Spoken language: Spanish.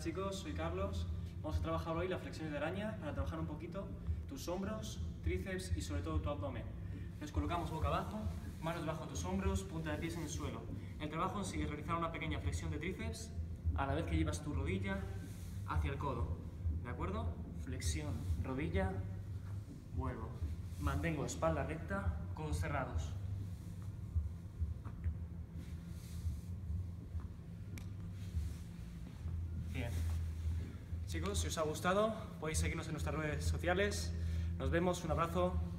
chicos, soy Carlos. Vamos a trabajar hoy las flexiones de araña para trabajar un poquito tus hombros, tríceps y sobre todo tu abdomen. Nos colocamos boca abajo, manos debajo de tus hombros, punta de pies en el suelo. El trabajo en sí es realizar una pequeña flexión de tríceps a la vez que llevas tu rodilla hacia el codo. ¿De acuerdo? Flexión, rodilla, vuelvo. Mantengo espalda recta, codos cerrados. Bien. Chicos, si os ha gustado, podéis seguirnos en nuestras redes sociales. Nos vemos, un abrazo.